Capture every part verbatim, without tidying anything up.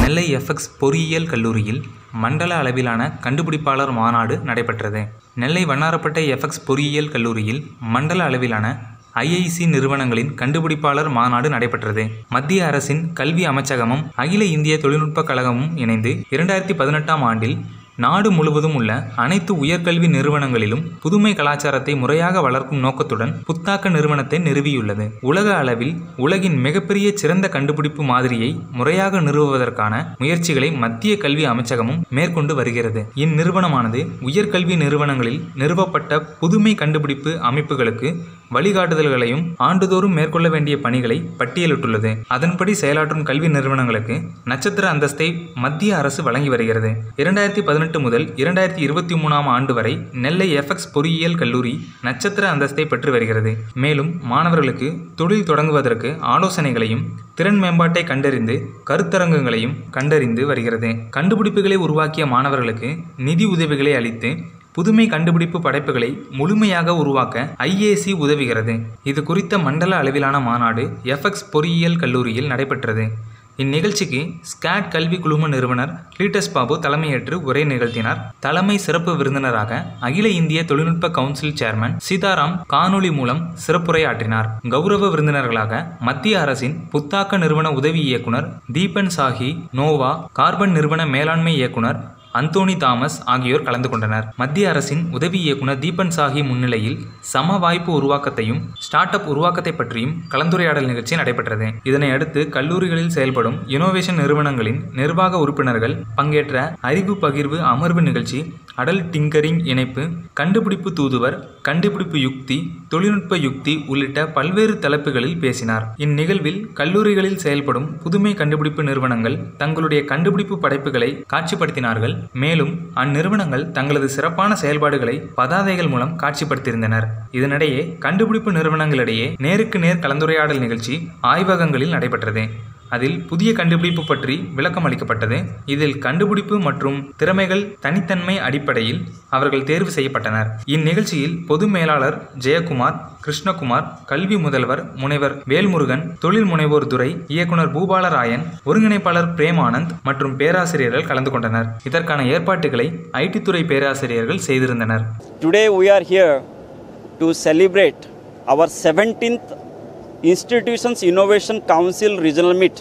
நெல்லை FX பொறியியல் கல்லூரியில் மண்டல அளவிலான கண்டுபிடிப்பாளர் மாநாடு நடைபெற்றது. நெல்லை வண்ணாரப்பேட்டை எஃப்எக்ஸ் பொறியியல் கல்லூரியில் மண்டல அளவிலான ஐஐசி நிறுவனங்களின் கண்டுபிடிப்பாளர் மாநாடு நடைபெற்றது. மத்திய அரசின் கல்வி அமைச்சகமும் அகில இந்திய தொழில்நுட்ப கழகமும் இணைந்து இரண்டாயிரத்தி பதினெட்டாம் ஆண்டில் நாடு முழுவதும் உள்ள அனைத்து உயர்கல்வி நிறுவனங்களிலும் புதுமை கலாச்சாரத்தை முறையாக வளர்க்கும் நோக்கத்துடன் புத்தாக்க நிறுவனத்தை நிறுவியுள்ளது. உலக அளவில் உலகின் மிகப்பெரிய சிறந்த கண்டுபிடிப்பு மாதிரியை முறையாக நிறுவுவதற்கான முயற்சிகளை மத்திய கல்வி அமைச்சகமும் மேற்கொண்டு வருகிறது. இந்நிறுவனமானது உயர்கல்வி நிறுவனங்களில் நிறுவப்பட்ட புதுமை கண்டுபிடிப்பு அமைப்புகளுக்கு வழிகாட்டுதல்களையும் ஆண்டுதோறும் மேற்கொள்ள வேண்டிய பணிகளை பட்டியலிட்டுள்ளது. அதன்படி செயலாற்றும் கல்வி நிறுவனங்களுக்கு நட்சத்திர அந்தஸ்தை மத்திய அரசு வழங்கி வருகிறது. இரண்டாயிரத்தி பதினெட்டு முதல் இரண்டாயிரத்தி இருபத்தி மூணாம் ஆண்டு வரை நெல்லை எஃப்எக்ஸ் பொறியியல் கல்லூரி நட்சத்திர அந்தஸ்தை பெற்று வருகிறது. மேலும் மாணவர்களுக்கு தொழில் தொடங்குவதற்கு ஆலோசனைகளையும் திறன் மேம்பாட்டை கண்டறிந்து கருத்தரங்குகளையும் கண்டறிந்து வருகிறது. கண்டுபிடிப்புகளை உருவாக்கிய மாணவர்களுக்கு நிதி உதவிகளை அளித்து புதுமை கண்டுபிடிப்பு படைப்புகளை முழுமையாக உருவாக்க ஐஏசி உதவுகிறது. இது குறித்த மண்டல அளவிலான மாநாடு எஃப்எக்ஸ் பொறியியல் கல்லூரியில் நடைபெற்றது. இந்நிகழ்ச்சிக்கு ஸ்காட் கல்வி குழும நிறுவனர் கிளீட்டஸ் பாபு தலைமையேற்று உரை நிகழ்த்தினார். தலைமை சிறப்பு விருந்தினராக அகில இந்திய தொழில்நுட்ப கவுன்சில் சேர்மன் சீதாராம் காணொலி மூலம் சிறப்புரையாற்றினார். கௌரவ விருந்தினர்களாக மத்திய அரசின் புத்தாக்க நிறுவன உதவி இயக்குனர் தீபன் சாஹி, நோவா கார்பன் நிறுவன மேலாண்மை இயக்குனர் அந்தோனி தாமஸ் ஆகியோர் கலந்து கொண்டனர். மத்திய அரசின் உதவி இயக்குனர் தீபன் சாஹி முன்னிலையில் சம வாய்ப்பு உருவாக்கத்தையும் ஸ்டார்ட் அப் உருவாக்கத்தை பற்றியும் கலந்துரையாடல் நிகழ்ச்சி நடைபெற்றது. இதனையடுத்து கல்லூரிகளில் செயல்படும் இனோவேஷன் நிறுவனங்களின் நிர்வாக உறுப்பினர்கள் பங்கேற்ற அறிவு பகிர்வு அமர்வு நிகழ்ச்சி, அடல் டிங்கரிங் இணைப்பு, கண்டுபிடிப்பு தூதுவர், கண்டுபிடிப்பு யுக்தி, தொழில்நுட்ப யுக்தி உள்ளிட்ட பல்வேறு தலைப்புகளில் பேசினார். இந்நிகழ்வில் கல்லூரிகளில் செயல்படும் புதுமை கண்டுபிடிப்பு நிறுவனங்கள் தங்களுடைய கண்டுபிடிப்பு படைப்புகளை காட்சிப்படுத்தினார்கள். மேலும் அந்நிறுவனங்கள் தங்களது சிறப்பான செயல்பாடுகளை பதாதைகள் மூலம் காட்சிப்படுத்தியிருந்தனர். இதனிடையே கண்டுபிடிப்பு நிறுவனங்களிடையே நேருக்கு நேர் கலந்துரையாடல் நிகழ்ச்சி ஆய்வகங்களில் நடைபெற்றது. அதில் புதிய கண்டுபிடிப்பு பற்றி விளக்கம் அளிக்கப்பட்டது. இதில் கண்டுபிடிப்பு மற்றும் திறமைகள் தனித்தன்மை அடிப்படையில் அவர்கள் தேர்வு செய்யப்பட்டனர். இந்நிகழ்ச்சியில் பொது மேலாளர் ஜெயக்குமார், கிருஷ்ணகுமார், கல்வி முதல்வர் முனைவர் வேல்முருகன், தொழில் முனைவோர் துறை இயக்குனர் பூபாலராயன், ஒருங்கிணைப்பாளர் பிரேம் ஆனந்த் மற்றும் பேராசிரியர்கள் கலந்து கொண்டனர். இதற்கான ஏற்பாட்டுகளை ஐடி துறை பேராசிரியர்கள் செய்திருந்தனர். Today we are here to celebrate our seventeenth Institutions Innovation Council Regional Meet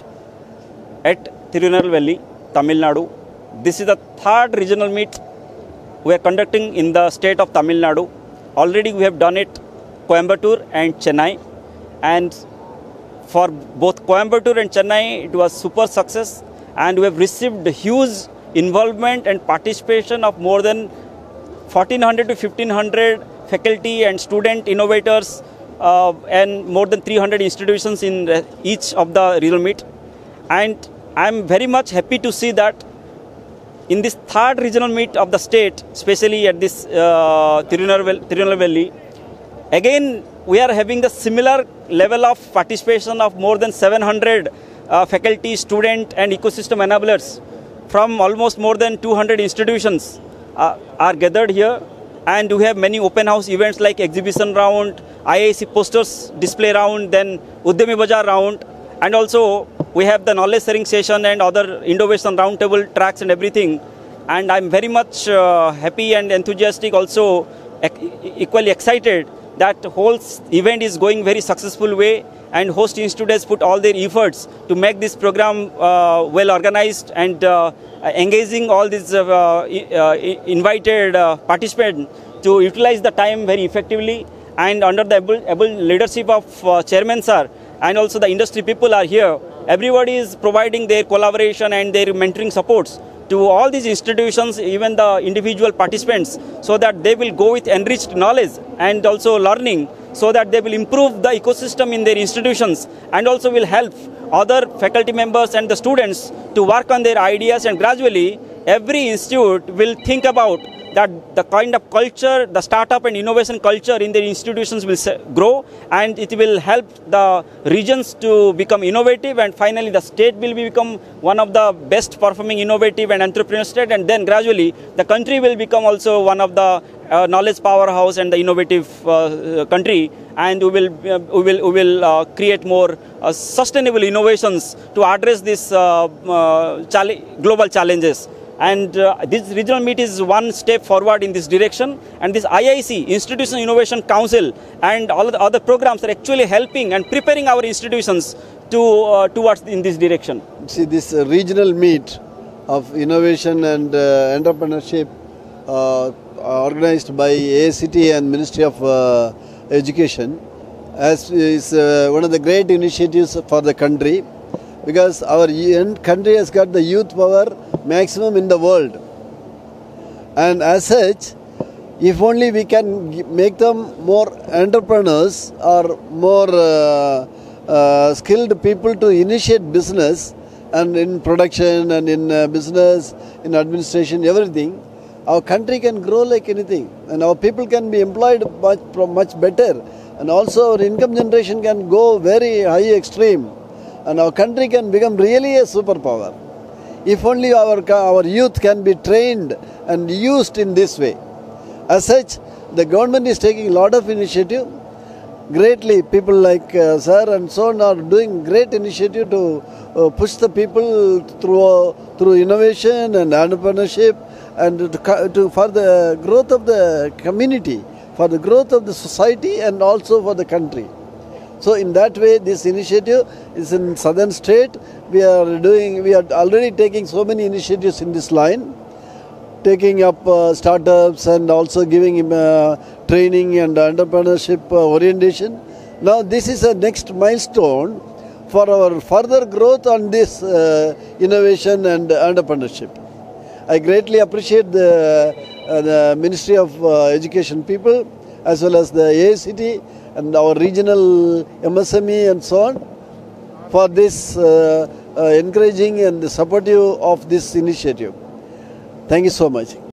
at Tirunelveli, Tamil Nadu. This is the third regional meet we are conducting in the state of Tamil Nadu. Already we have done it Coimbatore and Chennai, and for both Coimbatore and Chennai it was super success, and we have received huge involvement and participation of more than fourteen hundred to fifteen hundred faculty and student innovators. Uh, and more than three hundred institutions in uh, each of the regional meet, and I am very much happy to see that in this third regional meet of the state, especially at this uh, Tirunelveli, again we are having the similar level of participation of more than seven hundred uh, faculty, student and ecosystem enablers from almost more than two hundred institutions uh, are gathered here. And we have many open house events like exhibition round, I I C posters display round, then Udyami Bazaar round, and also we have the knowledge sharing session and other innovation roundtable tracks and everything. And I'm very much uh, happy and enthusiastic, also equally excited that whole event is going very successful way, and host institutes put all their efforts to make this program uh, well organized and uh, engaging all these uh, uh, invited uh, participants to utilize the time very effectively. And under the able, able leadership of uh, Chairman Sir, and also the industry people are here, everybody is providing their collaboration and their mentoring supports to all these institutions, even the individual participants, so that they will go with enriched knowledge and also learning, so that they will improve the ecosystem in their institutions, and also will help other faculty members and the students to work on their ideas. And gradually every institute will think about that the kind of culture, the startup and innovation culture in their institutions will grow, and it will help the regions to become innovative, and finally the state will become one of the best performing innovative and entrepreneurial state, and then gradually the country will become also one of the uh, knowledge powerhouse and the innovative uh, country. and we will uh, we will we will uh, create more uh, sustainable innovations to address these uh, uh, chal- global challenges. And uh, this regional meet is one step forward in this direction. And this I I C, Institutional Innovation Council, and all of the other programs are actually helping and preparing our institutions to uh, towards in this direction. See, this uh, regional meet of innovation and uh, entrepreneurship uh, organized by A I C T and Ministry of uh, Education as is uh, one of the great initiatives for the country, because our country has got the youth power maximum in the world, and as such, if only we can make them more entrepreneurs or more uh, uh, skilled people to initiate business, and in production and in uh, business, in administration, everything, our country can grow like anything, and our people can be employed much much better, and also our income generation can go very high extreme, and our country can become really a superpower. If only our, our youth can be trained and used in this way. As such, the government is taking a lot of initiative. Greatly, people like uh, Sir and so on are doing great initiative to uh, push the people through uh, through innovation and entrepreneurship, and to, to for the growth of the community, for the growth of the society, and also for the country. So in that way, this initiative is in southern state. We are doing, we are already taking so many initiatives in this line, taking up uh, startups and also giving uh, training and entrepreneurship uh, orientation. Now this is a next milestone for our further growth on this uh, innovation and entrepreneurship. I greatly appreciate the, uh, the Ministry of uh, Education people, as well as the A I C T and our regional M S M E and so on, for this uh, uh, encouraging and supportive of this initiative. Thank you so much.